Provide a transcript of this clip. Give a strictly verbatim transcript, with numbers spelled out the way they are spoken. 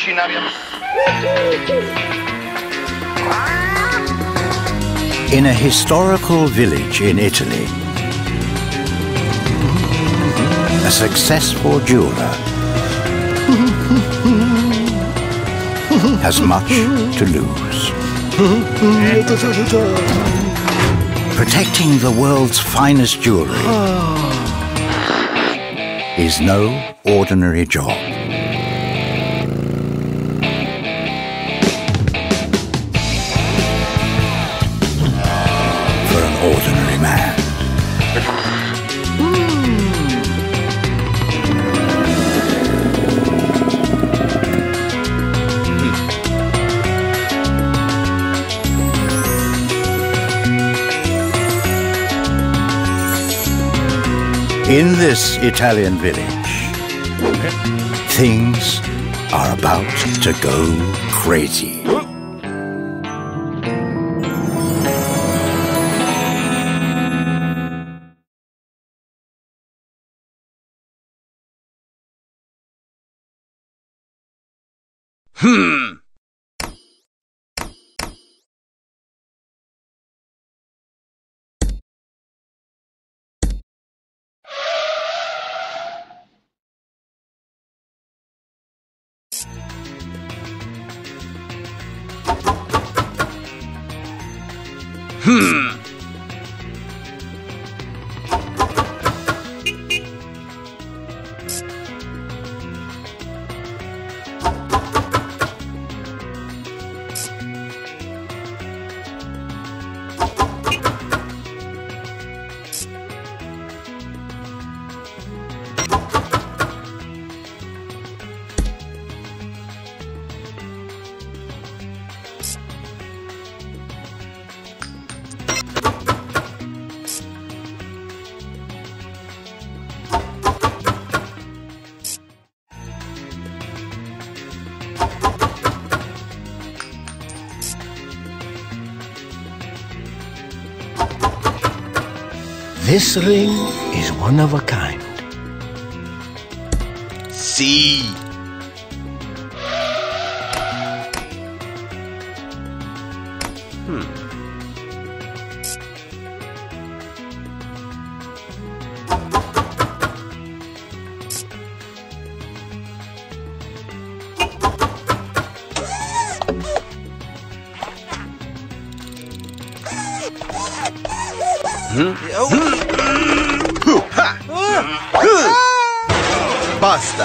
In a historical village in Italy, a successful jeweler has much to lose. Protecting the world's finest jewelry is no ordinary job. For an ordinary man. In this Italian village, things are about to go crazy. Hmm. Hmm. This ring is one of a kind. See. Hmm. Hmm? Basta!